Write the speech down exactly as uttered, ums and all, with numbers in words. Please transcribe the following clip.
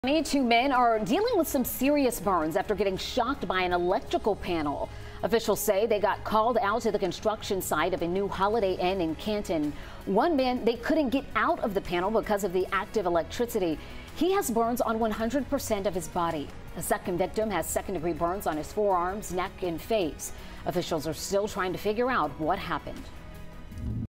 Two men are dealing with some serious burns after getting shocked by an electrical panel. Officials say they got called out to the construction site of a new Holiday Inn in Canton. One man, they couldn't get out of the panel because of the active electricity. He has burns on one hundred percent of his body. The second victim has second-degree burns on his forearms, neck, and face. Officials are still trying to figure out what happened.